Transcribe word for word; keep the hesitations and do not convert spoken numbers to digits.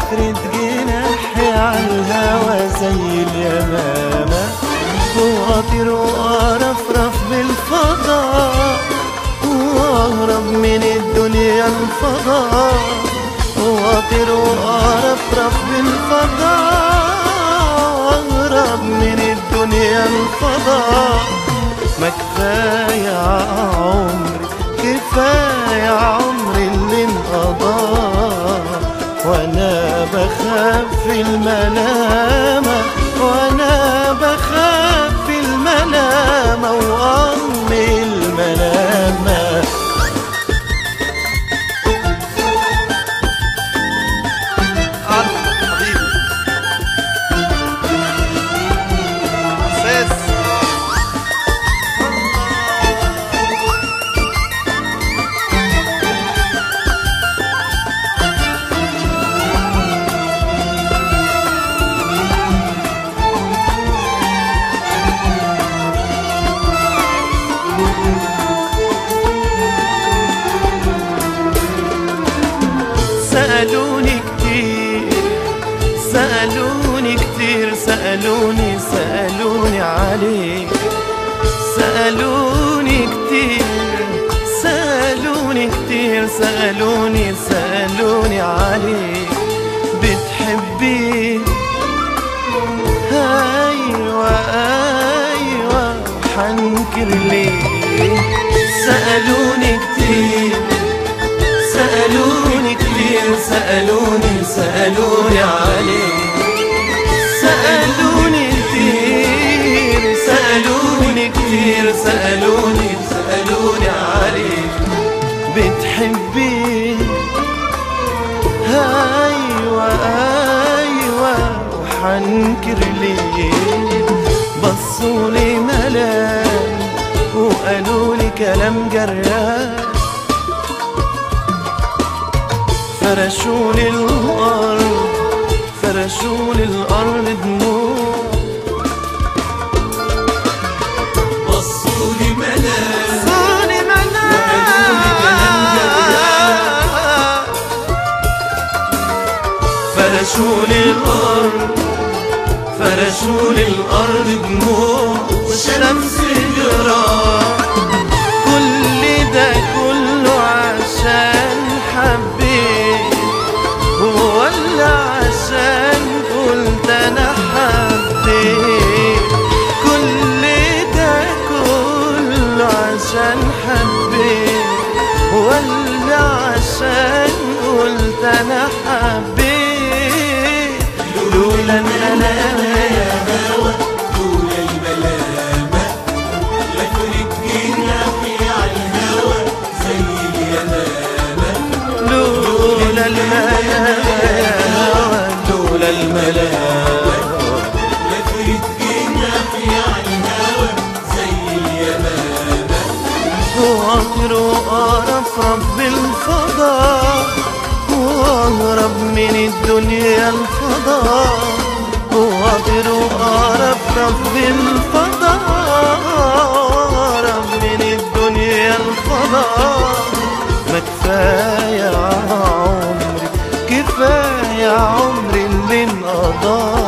افرد جناحي عالهوا زي اليمامة، واطير وارفرف بالفضاء، واهرب من الدنيا الفضاء، واطير وارفرف بالفضاء، واهرب من الدنيا الفضاء. ما كفاية عمري، كفاية عمري اللي انقضى، وانا بخاف في الملامة، وانا بخاف في الملامة وأمي الملامة. سألوني كتير، سألوني كتير، سألوني سألوني عليك، سألوني كتير، سألوني كتير، سألوني سألوني عليك. بتحبيه؟ أيوة أيوة، حنكر ليه؟ سألوني كتير، سألوني كتير، سألوني سألوني عليك، سألوني كتير، سألوني كتير، سألوني سألوني عليك. بتحبيه؟ أيوة أيوة، وحنكر ليه؟ بصولي ملام وقالولي كلام جراح، فرشولي الأرض، فرشولي الأرض دموع. بصولي ملام، بصولي ملام، فرشولي الأرض، فرشولي الأرض دموع والشمس جراح. كل ده كله عشان حبيت، ولا عشان قلت انا حبيت؟ كل ده كله عشان حبيت، ولا عشان قلت انا حبيت؟ لولا الملامة يا هوا، لولا الملامة، لفرد جناحي عالهوا زي اليمامة. لولا الملامة يا هوا، لولا الملامة، لفرد جناحي عالهوا زي اليمامة. واطير وارفرف بالفضاء، واهرب من الدنيا الفضاء، واطير وارفرف بالفضاء، واهرب من الدنيا الفضاء. ما كفاية عمري، كفاية عمري اللي انقضى،